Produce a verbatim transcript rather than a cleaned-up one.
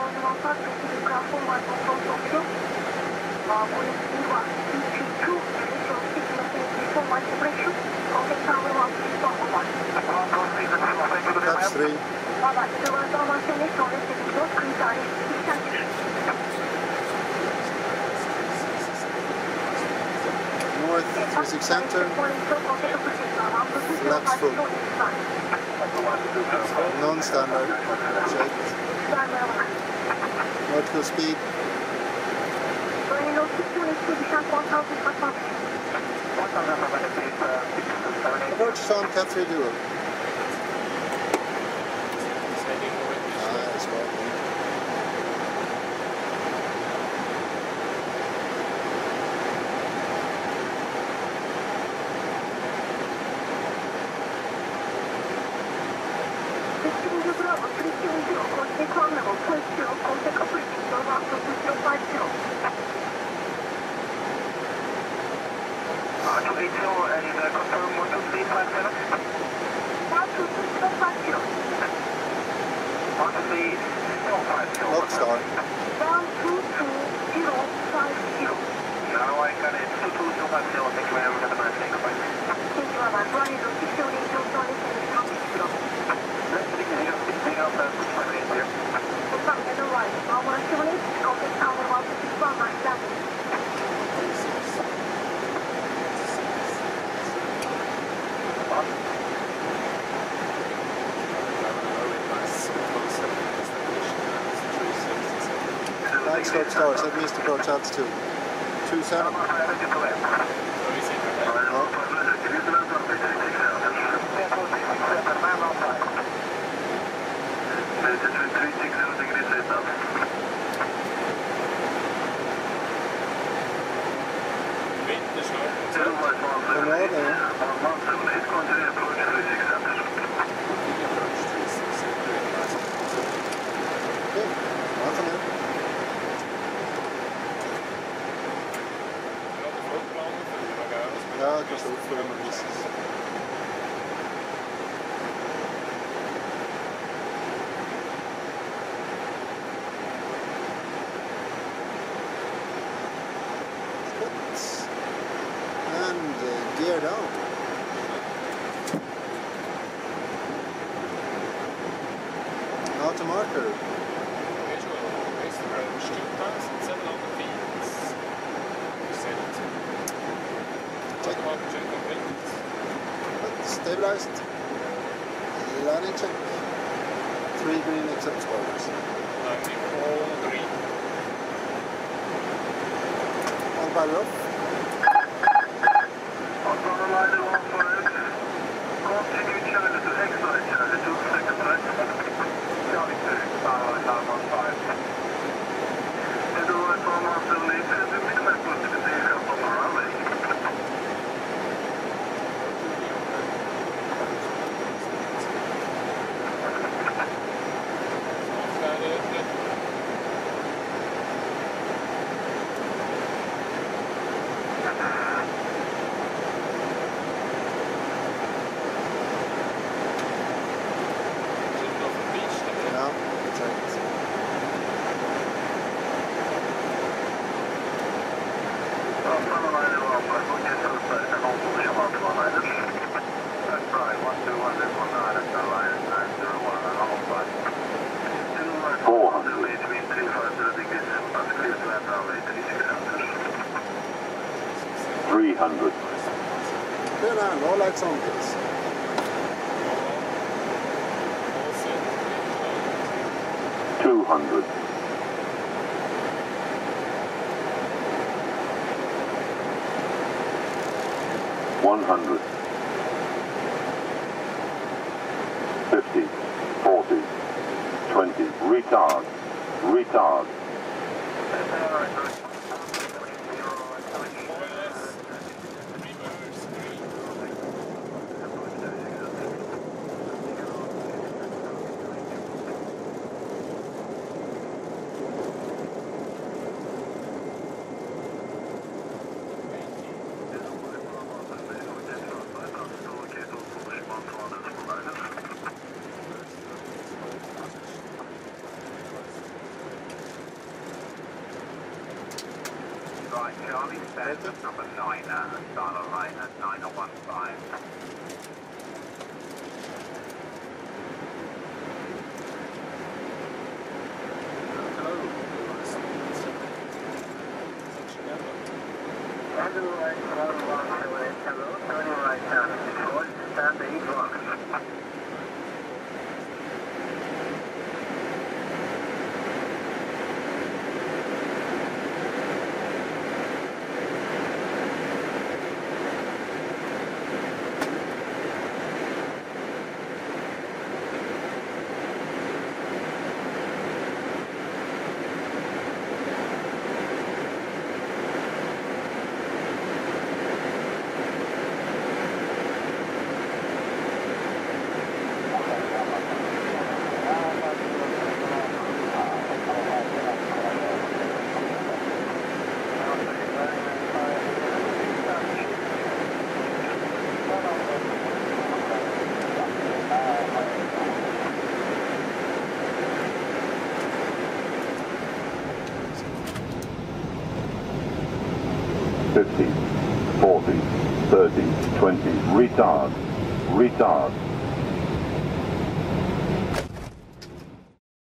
That's three. North, three six center. Flaps full. Non-standard. Shaped. Vertical speed. Approach on Cat three dual. Nice, well done. Lock start. Now I got it. two two zero five zero. Thank you very much. Have a nice day. Goodbye. Next stop stars, that means to approach altitude. two seven. Ja, just for the releases. And uh, gear down. Auto marker. Stabilized. Landing check. Three green except spoilers. Landing all green. All power off. Continue Charlie to exit Charlie two seconds right. Charlie two, power line one five. Head over to Master Lead, and the minimum put to the vehicle on the runway. three hundred. Clear now, no lights on, please. two hundred. one hundred. fifty. forty. twenty. Retard. Retard. right, Charlie, stand at number nine, uh, start on line at nine oh one five. Hello, right, one one seven eight, hello, turning right down, hold, stand eight one. fifty, forty, thirty, twenty, retard, retard.